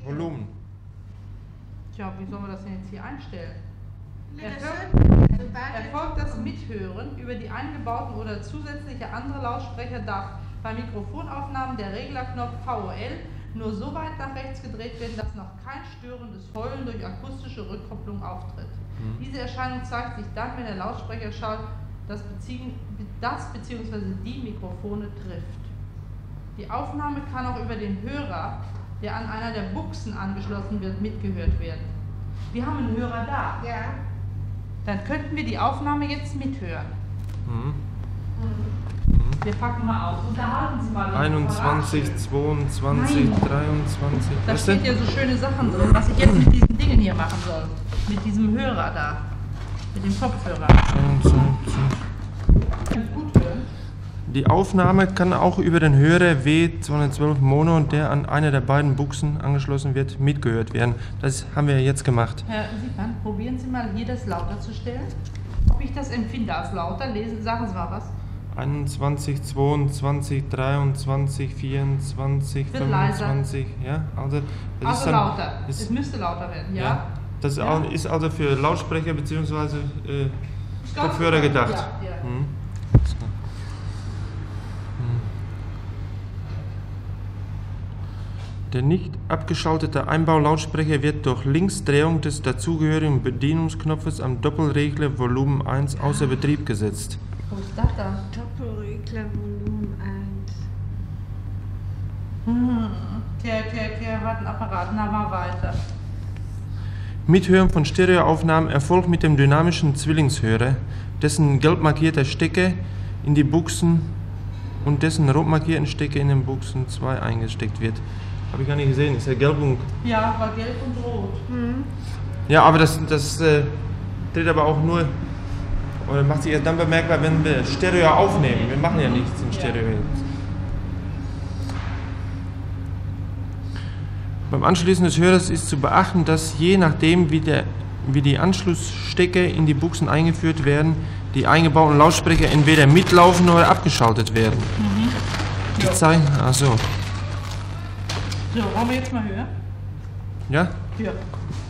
Volumen. Tja, wie sollen wir das denn jetzt hier einstellen? Bitteschön. Erfolgt das Mithören über die eingebauten oder zusätzliche andere Lautsprecher, darf bei Mikrofonaufnahmen der Reglerknopf VOL nur so weit nach rechts gedreht werden, dass noch kein störendes Heulen durch akustische Rückkopplung auftritt. Diese Erscheinung zeigt sich dann, wenn der Lautsprecherschall das bzw. die Mikrofone trifft. Die Aufnahme kann auch über den Hörer, der an einer der Buchsen angeschlossen wird, mitgehört werden. Wir haben einen Hörer da. Ja. Dann könnten wir die Aufnahme jetzt mithören. Wir packen mal aus. Unterhalten Sie mal. 21, 22, Nein. 23. Da Was steht denn? ja so schöne Sachen drin, was ich jetzt mit diesen Dingen hier machen soll. Mit diesem Hörer da. Mit dem Kopfhörer. 22. Gut hören. Die Aufnahme kann auch über den Hörer W212 Mono, der an einer der beiden Buchsen angeschlossen wird, mitgehört werden. Das haben wir jetzt gemacht. Herr Siepmann, probieren Sie mal hier das lauter zu stellen. Ob ich das empfinde als lauter, sagen Sie mal was. 21, 22, 23, 24, Wird 25. Ja, also das Also ist dann, lauter. Ist, Es müsste lauter werden, ja? ja, das Ja. Ist also für Lautsprecher bzw. Kopfhörer gedacht. Ja, ja. Mhm. Der nicht abgeschaltete Einbaulautsprecher wird durch Linksdrehung des dazugehörigen Bedienungsknopfes am Doppelregler Volumen 1 außer Betrieb gesetzt. Wo ist das dann? Doppelregler Volumen 1. Der hat einen Apparat. Na, mal weiter. Mithören von Stereoaufnahmen erfolgt mit dem dynamischen Zwillingshörer, dessen gelb markierter Stecker in die Buchsen und dessen rot markierten Stecker in den Buchsen 2 eingesteckt wird. Habe ich gar nicht gesehen, ist ja gelb und... Ja, war gelb und rot. Ja, aber das tritt aber auch nur, oder macht sich erst dann bemerkbar, wenn wir Stereo aufnehmen. Wir machen ja nichts in Stereo jetzt. Beim Anschließen des Hörers ist zu beachten, dass je nachdem, wie die Anschlussstecker in die Buchsen eingeführt werden, die eingebauten Lautsprecher entweder mitlaufen oder abgeschaltet werden. Die zeigen, So, wollen wir jetzt mal hören? ja? Ja.